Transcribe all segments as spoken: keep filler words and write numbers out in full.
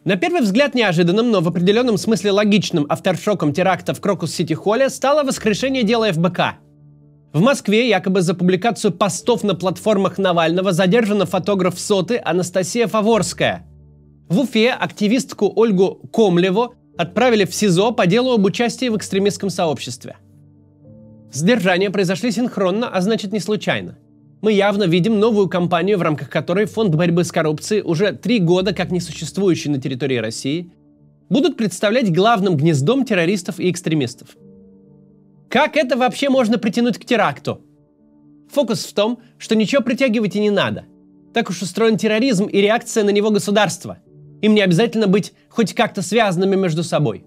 На первый взгляд неожиданным, но в определенном смысле логичным авторшоком теракта в Крокус-Сити-Холле стало воскрешение дела эф бэ ка. В Москве якобы за публикацию постов на платформах Навального задержана фотограф СОТы Анастасия Фаворская. В Уфе активистку Ольгу Комлеву отправили в СИЗО по делу об участии в экстремистском сообществе. Задержания произошли синхронно, а значит не случайно. Мы явно видим новую кампанию, в рамках которой Фонд борьбы с коррупцией, уже три года как не существующий на территории России, будут представлять главным гнездом террористов и экстремистов. Как это вообще можно притянуть к теракту? Фокус в том, что ничего притягивать и не надо. Так уж устроен терроризм и реакция на него государства. Им не обязательно быть хоть как-то связанными между собой.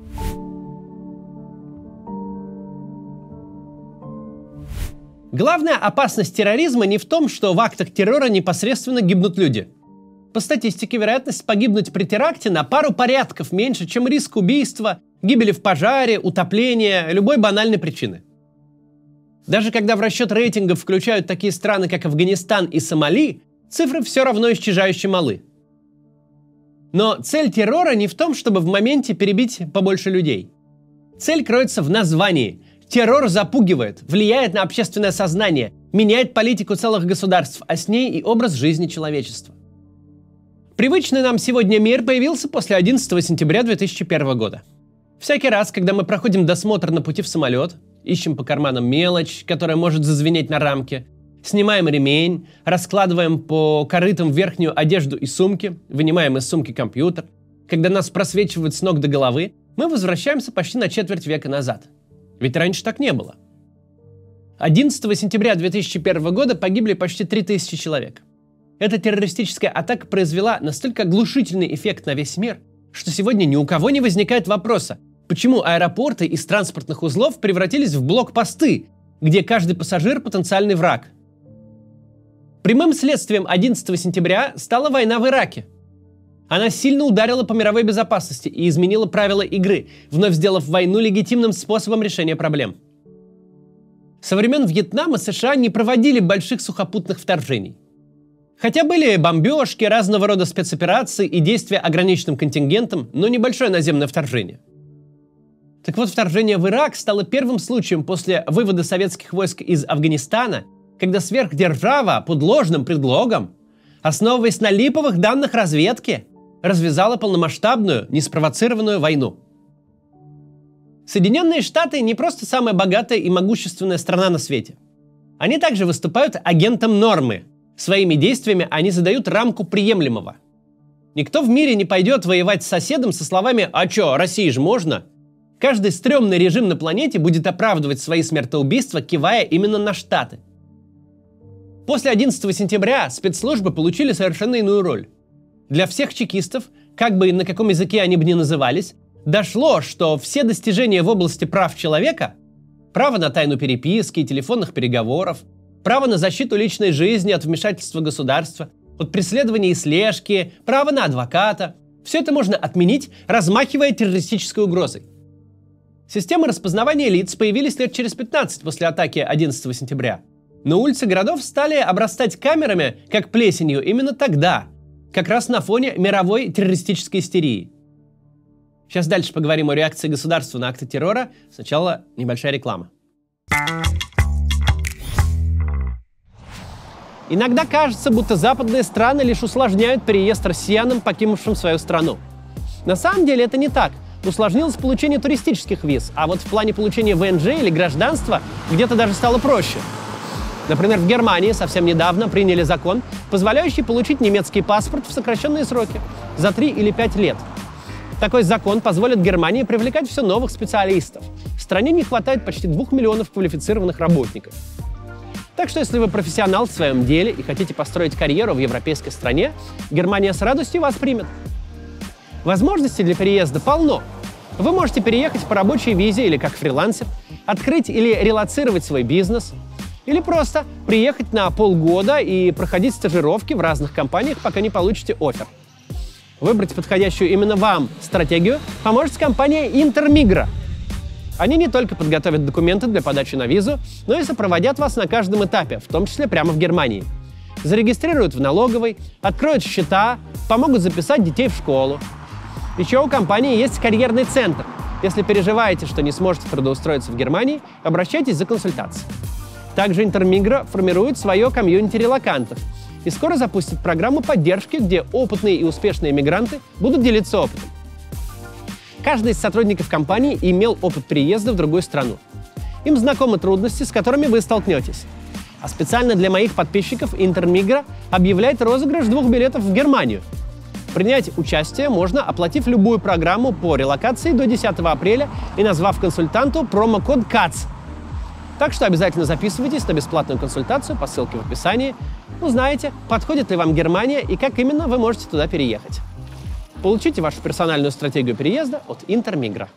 Главная опасность терроризма не в том, что в актах террора непосредственно гибнут люди. По статистике, вероятность погибнуть при теракте на пару порядков меньше, чем риск убийства, гибели в пожаре, утопления, любой банальной причины. Даже когда в расчет рейтингов включают такие страны, как Афганистан и Сомали, цифры все равно исчезающе малы. Но цель террора не в том, чтобы в моменте перебить побольше людей. Цель кроется в названии. Террор запугивает, влияет на общественное сознание, меняет политику целых государств, а с ней и образ жизни человечества. Привычный нам сегодня мир появился после одиннадцатого сентября две тысячи первого года. Всякий раз, когда мы проходим досмотр на пути в самолет, ищем по карманам мелочь, которая может зазвенеть на рамке, снимаем ремень, раскладываем по корытам верхнюю одежду и сумки, вынимаем из сумки компьютер, когда нас просвечивают с ног до головы, мы возвращаемся почти на четверть века назад. Ведь раньше так не было. одиннадцатого сентября две тысячи первого года погибли почти три тысячи человек. Эта террористическая атака произвела настолько оглушительный эффект на весь мир, что сегодня ни у кого не возникает вопроса, почему аэропорты из транспортных узлов превратились в блокпосты, где каждый пассажир – потенциальный враг. Прямым следствием одиннадцатого сентября стала война в Ираке. Она сильно ударила по мировой безопасности и изменила правила игры, вновь сделав войну легитимным способом решения проблем. Со времен Вьетнама США не проводили больших сухопутных вторжений. Хотя были бомбежки, разного рода спецоперации и действия ограниченным контингентом, но небольшое наземное вторжение. Так вот, вторжение в Ирак стало первым случаем после вывода советских войск из Афганистана, когда сверхдержава под ложным предлогом, основываясь на липовых данных разведки, развязала полномасштабную, неспровоцированную войну. Соединенные Штаты не просто самая богатая и могущественная страна на свете. Они также выступают агентом нормы. Своими действиями они задают рамку приемлемого. Никто в мире не пойдет воевать с соседом со словами «А чё, России же можно?». Каждый стрёмный режим на планете будет оправдывать свои смертоубийства, кивая именно на Штаты. После одиннадцатого сентября спецслужбы получили совершенно иную роль. Для всех чекистов, как бы и на каком языке они бы ни назывались, дошло, что все достижения в области прав человека – право на тайну переписки и телефонных переговоров, право на защиту личной жизни от вмешательства государства, от преследования и слежки, право на адвоката – все это можно отменить, размахивая террористической угрозой. Системы распознавания лиц появились лет через пятнадцать после атаки одиннадцатого сентября. Но улицы городов стали обрастать камерами, как плесенью, именно тогда, как раз на фоне мировой террористической истерии. Сейчас дальше поговорим о реакции государства на акты террора. Сначала небольшая реклама. Иногда кажется, будто западные страны лишь усложняют переезд россиянам, покинувшим свою страну. На самом деле это не так. Усложнилось получение туристических виз, а вот в плане получения вэ эн жэ или гражданства где-то даже стало проще. Например, в Германии совсем недавно приняли закон, позволяющий получить немецкий паспорт в сокращенные сроки – за три или пять лет. Такой закон позволит Германии привлекать все новых специалистов. В стране не хватает почти двух миллионов квалифицированных работников. Так что, если вы профессионал в своем деле и хотите построить карьеру в европейской стране, Германия с радостью вас примет. Возможностей для переезда полно. Вы можете переехать по рабочей визе или как фрилансер, открыть или релоцировать свой бизнес, или просто приехать на полгода и проходить стажировки в разных компаниях, пока не получите оффер. Выбрать подходящую именно вам стратегию поможет компания Интермигра. Они не только подготовят документы для подачи на визу, но и сопроводят вас на каждом этапе, в том числе прямо в Германии. Зарегистрируют в налоговой, откроют счета, помогут записать детей в школу. Еще у компании есть карьерный центр. Если переживаете, что не сможете трудоустроиться в Германии, обращайтесь за консультацией. Также Интермигра формирует свое комьюнити релокантов и скоро запустит программу поддержки, где опытные и успешные мигранты будут делиться опытом. Каждый из сотрудников компании имел опыт переезда в другую страну. Им знакомы трудности, с которыми вы столкнетесь. А специально для моих подписчиков Интермигра объявляет розыгрыш двух билетов в Германию. Принять участие можно, оплатив любую программу по релокации до десятого апреля и назвав консультанту промокод КАЦ. Так что обязательно записывайтесь на бесплатную консультацию по ссылке в описании. Узнаете, подходит ли вам Германия и как именно вы можете туда переехать. Получите вашу персональную стратегию переезда от Интермигра.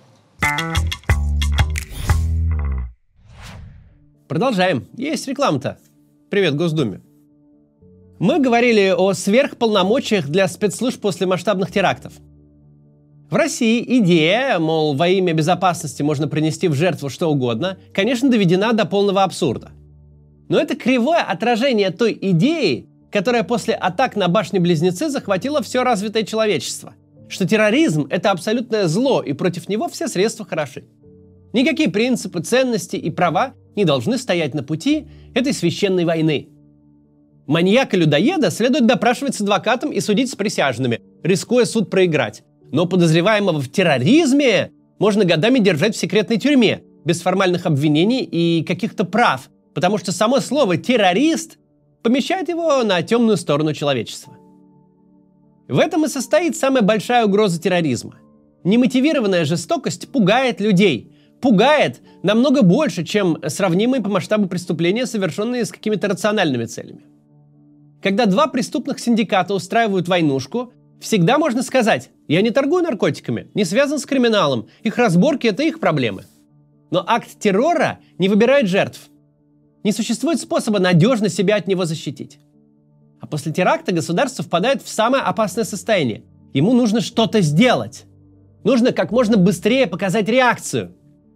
Продолжаем. Есть реклама-то. Привет Госдуме. Мы говорили о сверхполномочиях для спецслужб после масштабных терактов. В России идея, мол, во имя безопасности можно принести в жертву что угодно, конечно, доведена до полного абсурда. Но это кривое отражение той идеи, которая после атак на башни-близнецы захватила все развитое человечество. Что терроризм – это абсолютное зло, и против него все средства хороши. Никакие принципы, ценности и права не должны стоять на пути этой священной войны. Маньяка-людоеда следует допрашивать с адвокатом и судить с присяжными, рискуя суд проиграть. Но подозреваемого в терроризме можно годами держать в секретной тюрьме, без формальных обвинений и каких-то прав, потому что само слово «террорист» помещает его на темную сторону человечества. В этом и состоит самая большая угроза терроризма. Немотивированная жестокость пугает людей. Пугает намного больше, чем сравнимые по масштабу преступления, совершенные с какими-то рациональными целями. Когда два преступных синдиката устраивают войнушку, всегда можно сказать: «Я не торгую наркотиками, не связан с криминалом, их разборки – это их проблемы». Но акт террора не выбирает жертв. Не существует способа надежно себя от него защитить. А после теракта государство впадает в самое опасное состояние. Ему нужно что-то сделать. Нужно как можно быстрее показать реакцию.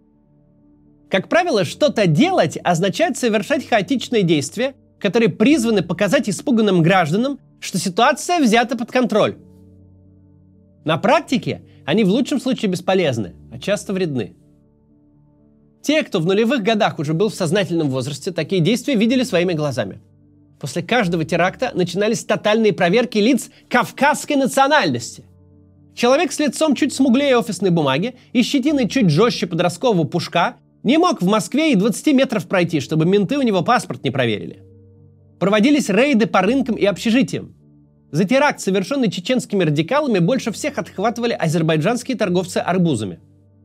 Как правило, что-то делать означает совершать хаотичные действия, которые призваны показать испуганным гражданам, что ситуация взята под контроль. На практике они в лучшем случае бесполезны, а часто вредны. Те, кто в нулевых годах уже был в сознательном возрасте, такие действия видели своими глазами. После каждого теракта начинались тотальные проверки лиц кавказской национальности. Человек с лицом чуть смуглее офисной бумаги и щетиной чуть жестче подросткового пушка не мог в Москве и двадцати метров пройти, чтобы менты у него паспорт не проверили. Проводились рейды по рынкам и общежитиям. За теракт, совершенный чеченскими радикалами, больше всех отхватывали азербайджанские торговцы арбузами.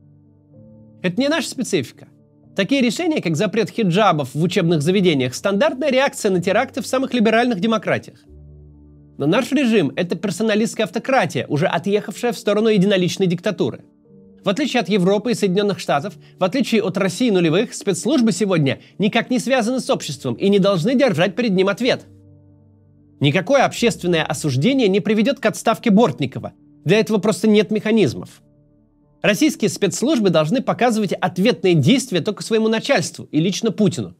Это не наша специфика. Такие решения, как запрет хиджабов в учебных заведениях, стандартная реакция на теракты в самых либеральных демократиях. Но наш режим – это персоналистская автократия, уже отъехавшая в сторону единоличной диктатуры. В отличие от Европы и Соединенных Штатов, в отличие от России нулевых, спецслужбы сегодня никак не связаны с обществом и не должны держать перед ним ответ. Никакое общественное осуждение не приведет к отставке Бортникова. Для этого просто нет механизмов. Российские спецслужбы должны показывать ответные действия только своему начальству и лично Путину.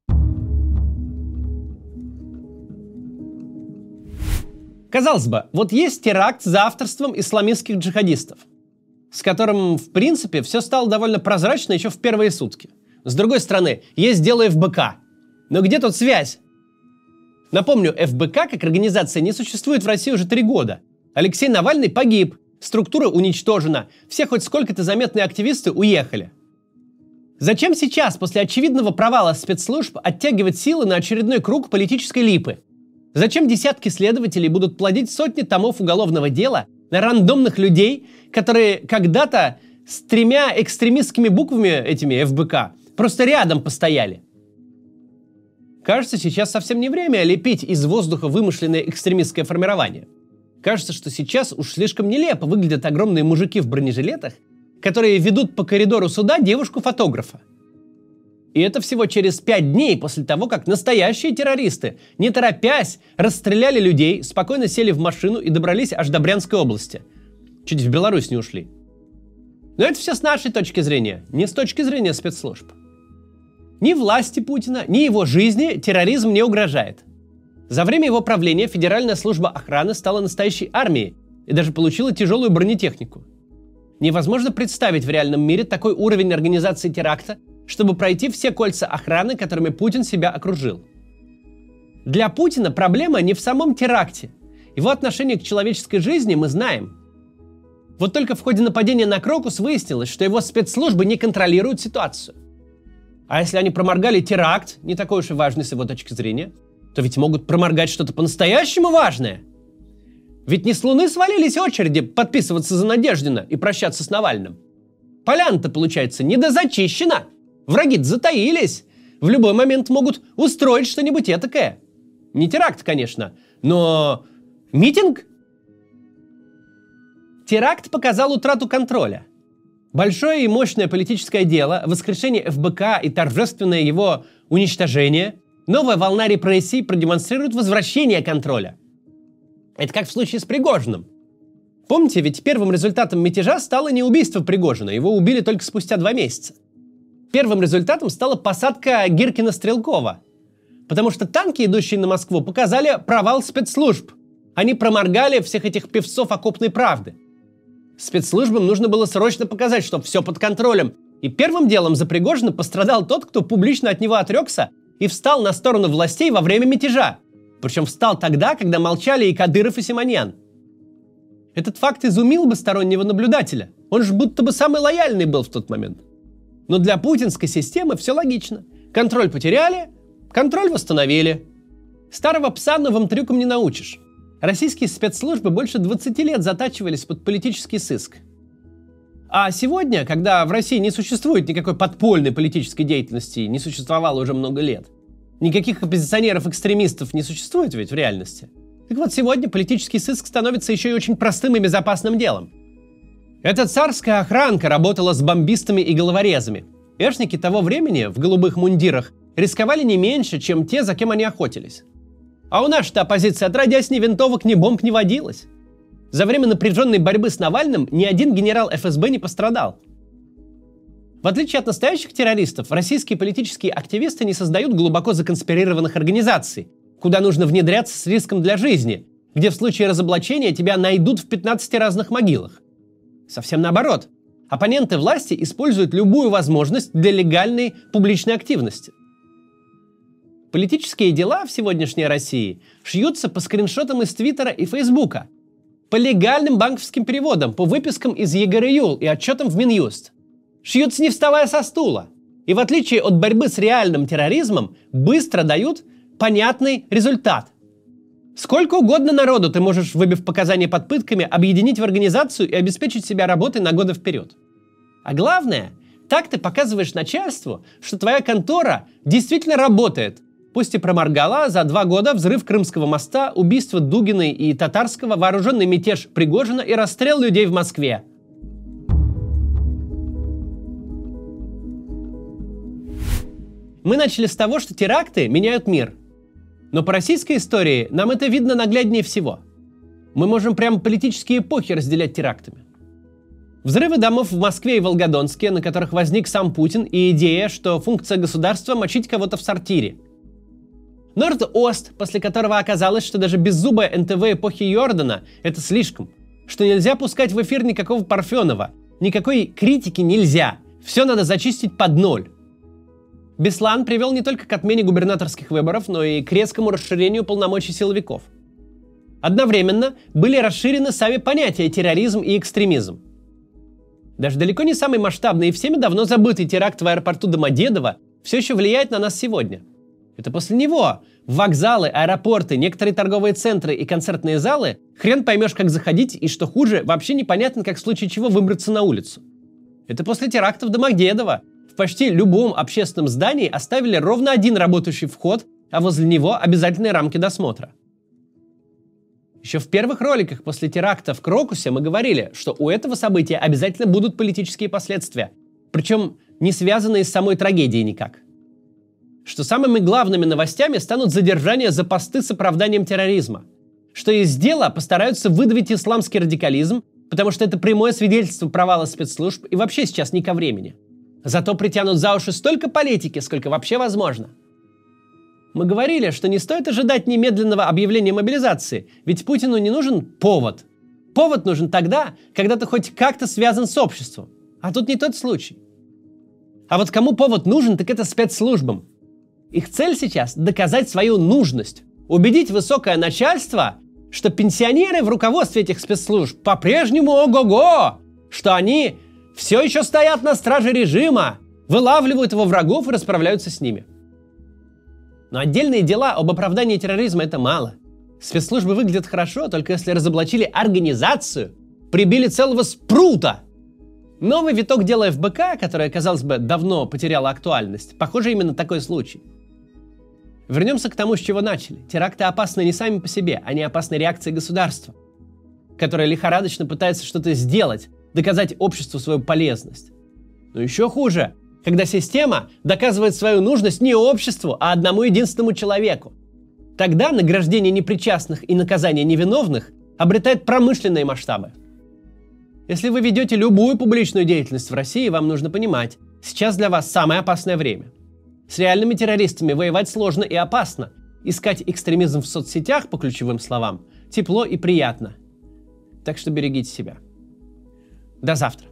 Казалось бы, вот есть теракт за авторством исламистских джихадистов, с которым, в принципе, все стало довольно прозрачно еще в первые сутки. С другой стороны, есть дело эф бэ ка. Но где тут связь? Напомню, эф бэ ка как организация не существует в России уже три года. Алексей Навальный погиб, структура уничтожена, все хоть сколько-то заметные активисты уехали. Зачем сейчас, после очевидного провала спецслужб, оттягивать силы на очередной круг политической липы? Зачем десятки следователей будут плодить сотни томов уголовного дела на рандомных людей, которые когда-то с тремя экстремистскими буквами, этими эф бэ ка, просто рядом постояли? Кажется, сейчас совсем не время лепить из воздуха вымышленное экстремистское формирование. Кажется, что сейчас уж слишком нелепо выглядят огромные мужики в бронежилетах, которые ведут по коридору суда девушку-фотографа. И это всего через пять дней после того, как настоящие террористы, не торопясь, расстреляли людей, спокойно сели в машину и добрались аж до Брянской области. Чуть в Беларусь не ушли. Но это все с нашей точки зрения, не с точки зрения спецслужб. Ни власти Путина, ни его жизни терроризм не угрожает. За время его правления Федеральная служба охраны стала настоящей армией и даже получила тяжелую бронетехнику. Невозможно представить в реальном мире такой уровень организации теракта, чтобы пройти все кольца охраны, которыми Путин себя окружил. Для Путина проблема не в самом теракте. Его отношение к человеческой жизни мы знаем. Вот только в ходе нападения на Крокус выяснилось, что его спецслужбы не контролируют ситуацию. А если они проморгали теракт, не такой уж и важный с его точки зрения, то ведь могут проморгать что-то по-настоящему важное. Ведь не с Луны свалились очереди подписываться за Надеждина и прощаться с Навальным. Поляна-то, получается, недозачищена. Враги-то затаились. В любой момент могут устроить что-нибудь этакое. Не теракт, конечно, но митинг? Теракт показал утрату контроля. Большое и мощное политическое дело, воскрешение эф бэ ка и торжественное его уничтожение, новая волна репрессий продемонстрирует возвращение контроля. Это как в случае с Пригожиным. Помните, ведь первым результатом мятежа стало не убийство Пригожина, его убили только спустя два месяца. Первым результатом стала посадка Гиркина-Стрелкова, потому что танки, идущие на Москву, показали провал спецслужб. Они проморгали всех этих певцов окопной правды. Спецслужбам нужно было срочно показать, что все под контролем. И первым делом за Пригожина пострадал тот, кто публично от него отрекся и встал на сторону властей во время мятежа. Причем встал тогда, когда молчали и Кадыров, и Симоньян. Этот факт изумил бы стороннего наблюдателя. Он же будто бы самый лояльный был в тот момент. Но для путинской системы все логично. Контроль потеряли, контроль восстановили. Старого пса новым трюкам не научишь. Российские спецслужбы больше двадцати лет затачивались под политический сыск. А сегодня, когда в России не существует никакой подпольной политической деятельности, не существовало уже много лет, никаких оппозиционеров-экстремистов не существует ведь в реальности. Так вот, сегодня политический сыск становится еще и очень простым и безопасным делом. Эта царская охранка работала с бомбистами и головорезами. Эшники того времени в голубых мундирах рисковали не меньше, чем те, за кем они охотились. А у нашей-то оппозиции отродясь ни винтовок, ни бомб не водилось. За время напряженной борьбы с Навальным ни один генерал эф эс бэ не пострадал. В отличие от настоящих террористов, российские политические активисты не создают глубоко законспирированных организаций, куда нужно внедряться с риском для жизни, где в случае разоблачения тебя найдут в пятнадцати разных могилах. Совсем наоборот. Оппоненты власти используют любую возможность для легальной публичной активности. Политические дела в сегодняшней России шьются по скриншотам из Твиттера и Фейсбука, по легальным банковским переводам, по выпискам из е гэ эр ю и отчетам в Минюст. Шьются не вставая со стула. И в отличие от борьбы с реальным терроризмом, быстро дают понятный результат. Сколько угодно народу ты можешь, выбив показания под пытками, объединить в организацию и обеспечить себя работой на годы вперед. А главное, так ты показываешь начальству, что твоя контора действительно работает. Пусть и проморгала за два года взрыв Крымского моста, убийство Дугиной и Татарского, вооруженный мятеж Пригожина и расстрел людей в Москве. Мы начали с того, что теракты меняют мир. Но по российской истории нам это видно нагляднее всего. Мы можем прямо политические эпохи разделять терактами. Взрывы домов в Москве и Волгодонске, на которых возник сам Путин, и идея, что функция государства – мочить кого-то в сортире. Норд-Ост, после которого оказалось, что даже беззубая эн тэ вэ эпохи Йордана – это слишком, что нельзя пускать в эфир никакого Парфенова, никакой критики нельзя, все надо зачистить под ноль. Беслан привел не только к отмене губернаторских выборов, но и к резкому расширению полномочий силовиков. Одновременно были расширены сами понятия терроризм и экстремизм. Даже далеко не самый масштабный и всеми давно забытый теракт в аэропорту Домодедово все еще влияет на нас сегодня. Это после него в вокзалы, аэропорты, некоторые торговые центры и концертные залы хрен поймешь, как заходить, и, что хуже, вообще непонятно, как в случае чего выбраться на улицу. Это после теракта в Домодедово. В почти любом общественном здании оставили ровно один работающий вход, а возле него обязательные рамки досмотра. Еще в первых роликах после теракта в Крокусе мы говорили, что у этого события обязательно будут политические последствия, причем не связанные с самой трагедией никак. Что самыми главными новостями станут задержания за посты с оправданием терроризма, что из дела постараются выдавить исламский радикализм, потому что это прямое свидетельство провала спецслужб и вообще сейчас не ко времени. Зато притянут за уши столько политики, сколько вообще возможно. Мы говорили, что не стоит ожидать немедленного объявления мобилизации, ведь Путину не нужен повод. Повод нужен тогда, когда ты хоть как-то связан с обществом. А тут не тот случай. А вот кому повод нужен, так это спецслужбам. Их цель сейчас – доказать свою нужность, убедить высокое начальство, что пенсионеры в руководстве этих спецслужб по-прежнему ого-го, что они все еще стоят на страже режима, вылавливают его врагов и расправляются с ними. Но отдельные дела об оправдании терроризма – это мало. Спецслужбы выглядят хорошо, только если разоблачили организацию, прибили целого спрута. Новый виток дела эф бэ ка, которое, казалось бы, давно потеряло актуальность, похоже, именно такой случай. Вернемся к тому, с чего начали. Теракты опасны не сами по себе, они опасны реакцией государства, которое лихорадочно пытается что-то сделать, доказать обществу свою полезность. Но еще хуже, когда система доказывает свою нужность не обществу, а одному единственному человеку. Тогда награждение непричастных и наказание невиновных обретает промышленные масштабы. Если вы ведете любую публичную деятельность в России, вам нужно понимать, сейчас для вас самое опасное время. С реальными террористами воевать сложно и опасно. Искать экстремизм в соцсетях, по ключевым словам, тепло и приятно. Так что берегите себя. До завтра.